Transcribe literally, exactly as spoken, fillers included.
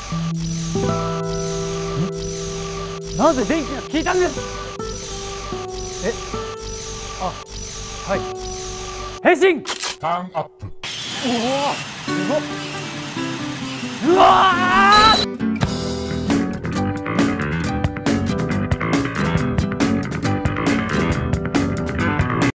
なぜ電気が消えたんです。え、あ、はい。変身。 ターンアップ。 おお、すごっ。うわー。